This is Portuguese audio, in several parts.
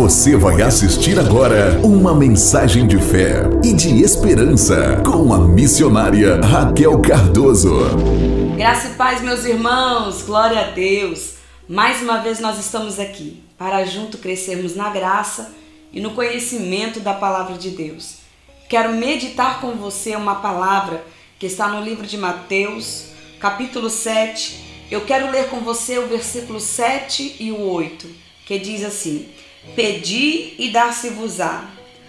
Você vai assistir agora uma mensagem de fé e de esperança com a missionária Raquel Cardoso. Graça e paz, meus irmãos, glória a Deus. Mais uma vez nós estamos aqui para junto crescermos na graça e no conhecimento da palavra de Deus. Quero meditar com você uma palavra que está no livro de Mateus, capítulo 7. Eu quero ler com você o versículo 7 e o 8, que diz assim: Pedi e dar-se-vos-á,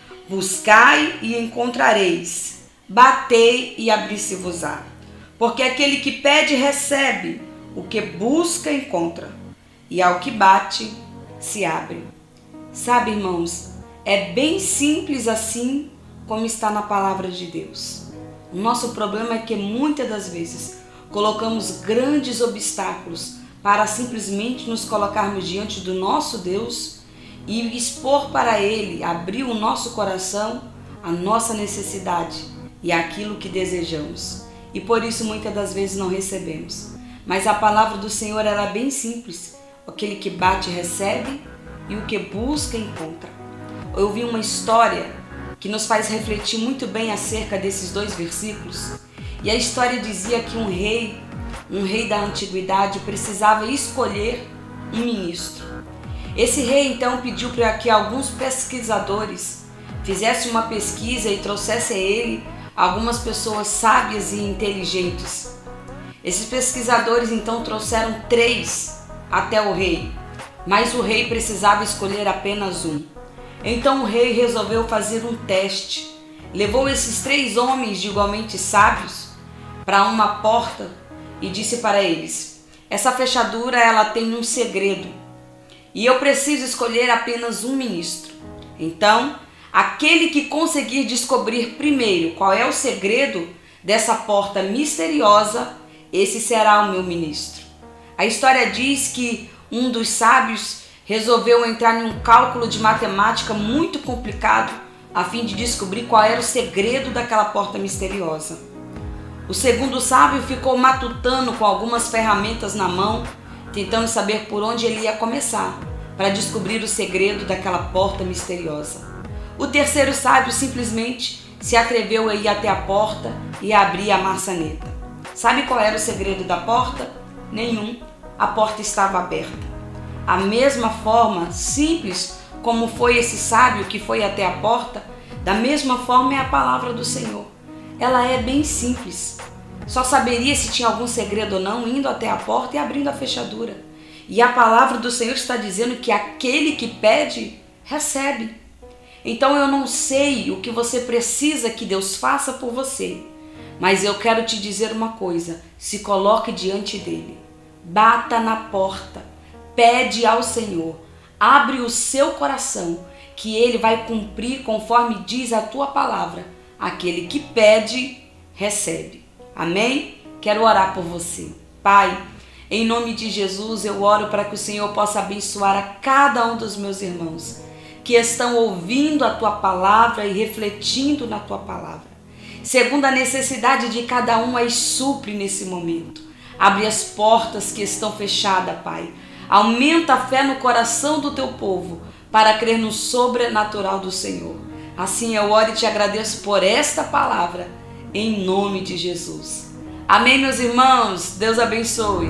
buscai e encontrareis, batei e abrir-se-vos-á. Porque aquele que pede recebe, o que busca encontra, e ao que bate se abre. Sabe, irmãos, é bem simples assim como está na palavra de Deus. O nosso problema é que muitas das vezes colocamos grandes obstáculos para simplesmente nos colocarmos diante do nosso Deus e expor para Ele, abrir o nosso coração, a nossa necessidade e aquilo que desejamos. E por isso muitas das vezes não recebemos. Mas a palavra do Senhor ela é bem simples. Aquele que bate recebe e o que busca encontra. Eu vi uma história que nos faz refletir muito bem acerca desses dois versículos. E a história dizia que um rei da antiguidade precisava escolher um ministro. Esse rei então pediu para que alguns pesquisadores fizessem uma pesquisa e trouxessem a ele algumas pessoas sábias e inteligentes. Esses pesquisadores então trouxeram 3 até o rei, mas o rei precisava escolher apenas um. Então o rei resolveu fazer um teste. Levou esses 3 homens igualmente sábios para uma porta e disse para eles: essa fechadura ela tem um segredo e eu preciso escolher apenas um ministro. Então, aquele que conseguir descobrir primeiro qual é o segredo dessa porta misteriosa, esse será o meu ministro. A história diz que um dos sábios resolveu entrar em um cálculo de matemática muito complicado a fim de descobrir qual era o segredo daquela porta misteriosa. O segundo sábio ficou matutando com algumas ferramentas na mão, tentando saber por onde ele ia começar para descobrir o segredo daquela porta misteriosa. O terceiro sábio simplesmente se atreveu a ir até a porta e a abrir a maçaneta. Sabe qual era o segredo da porta? Nenhum. A porta estava aberta. A mesma forma, simples como foi esse sábio que foi até a porta, da mesma forma é a palavra do Senhor. Ela é bem simples. Só saberia se tinha algum segredo ou não indo até a porta e abrindo a fechadura. E a palavra do Senhor está dizendo que aquele que pede, recebe. Então eu não sei o que você precisa que Deus faça por você, mas eu quero te dizer uma coisa: se coloque diante dele, bata na porta, pede ao Senhor, abre o seu coração, que ele vai cumprir conforme diz a tua palavra. Aquele que pede, recebe. Amém? Quero orar por você. Pai, em nome de Jesus, eu oro para que o Senhor possa abençoar a cada um dos meus irmãos que estão ouvindo a tua palavra e refletindo na tua palavra. Segundo a necessidade de cada um, aí supre nesse momento. Abre as portas que estão fechadas, Pai. Aumenta a fé no coração do teu povo para crer no sobrenatural do Senhor. Assim eu oro e te agradeço por esta palavra, em nome de Jesus. Amém, meus irmãos? Deus abençoe.